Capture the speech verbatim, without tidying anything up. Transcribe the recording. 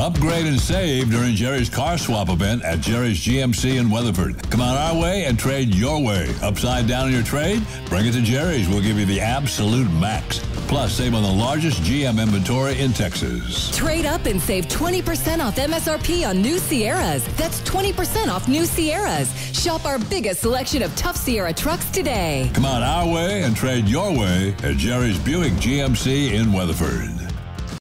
Upgrade and save during Jerry's Car Swap event at Jerry's G M C in Weatherford. Come on our way and trade your way. Upside down on your trade? Bring it to Jerry's. We'll give you the absolute max. Plus, save on the largest G M inventory in Texas. Trade up and save twenty percent off M S R P on new Sierras. That's twenty percent off new Sierras. Shop our biggest selection of tough Sierra trucks today. Come on our way and trade your way at Jerry's Buick G M C in Weatherford.